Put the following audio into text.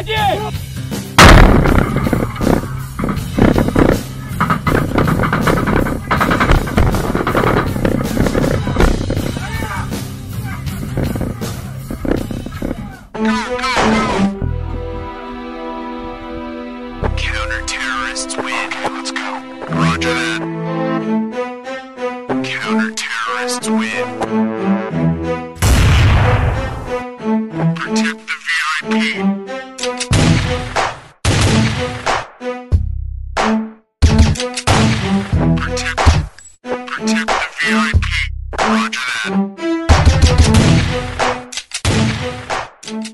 сзади! Counter-terrorists win. Let's go. Roger that. Counter-terrorists win. Protect the VIP. Protect the VIP. Roger that.